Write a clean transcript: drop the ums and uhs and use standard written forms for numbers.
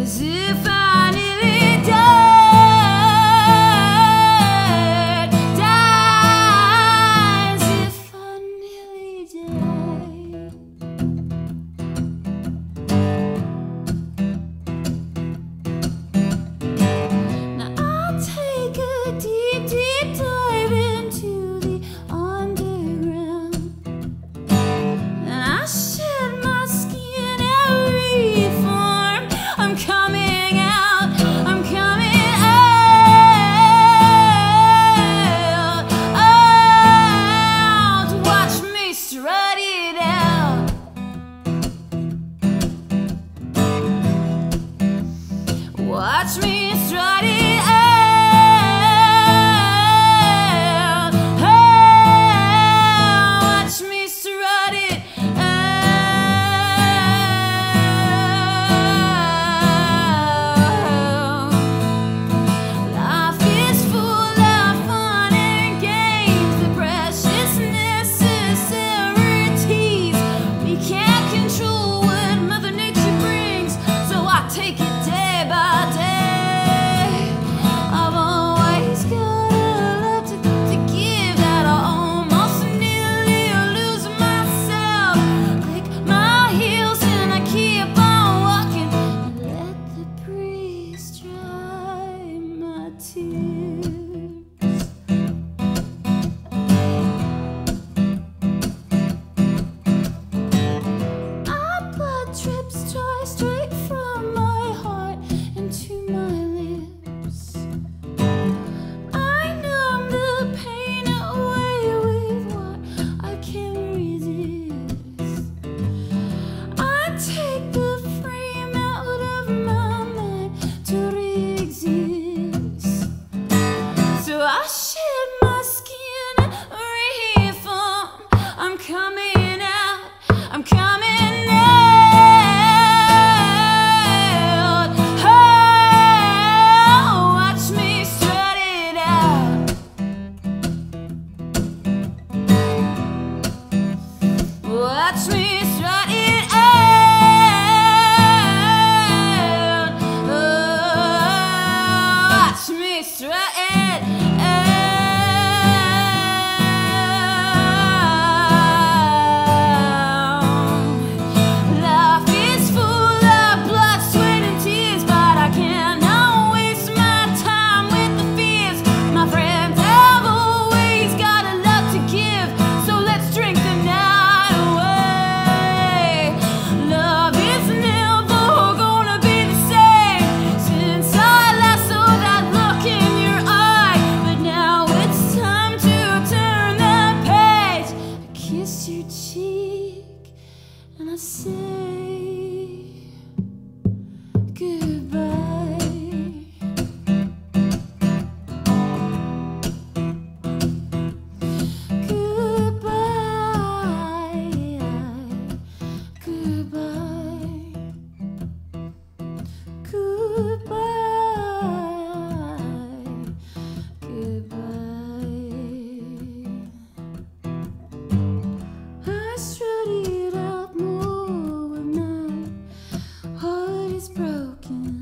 as if I nearly died, as if I nearly died. Now I'll take a deep, deep dive into the underground, and I shed my skin and reform. I'm coming out, I'm coming out. Watch me strut it out. Watch me strut it out. Watch me strut it out. Life is full of fun and games, the precious necessities. We can't control what Mother Nature brings, so I take it day by day. I've always got a lot to give that I almost nearly lose myself. Click my heels and I keep on walking, and let the breeze dry my tears. Our blood drips dry straight from my heart into my lips. I numb the pain away with what I can resist. I take the frame out of my mind to re-exist. So I shed my skin and reform. I'm coming out, I'm coming out. Oh, watch me strut it out. Watch me strut it out. Oh, watch me strut it out. Life is full of blood, sweat, and tears, but I cannot waste my time with the fears. My friends have always got a lot to give, so let's drink the night away. Love is never gonna be the same since I last saw that look in your eye. But now it's time to turn the page. I kiss your cheek and I say goodbye. Goodbye. Goodbye. Goodbye. Goodbye. I strut it out more when my heart is broken.